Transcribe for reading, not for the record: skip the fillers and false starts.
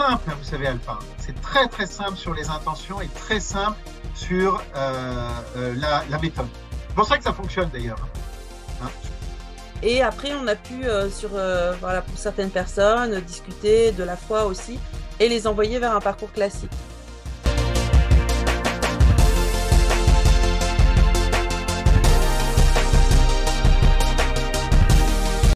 simple, hein, vous savez, Alpha. C'est très très simple sur les intentions et très simple sur la méthode. C'est pour ça que ça fonctionne d'ailleurs. Hein. Et après, on a pu, voilà, pour certaines personnes, discuter de la foi aussi et les envoyer vers un parcours classique.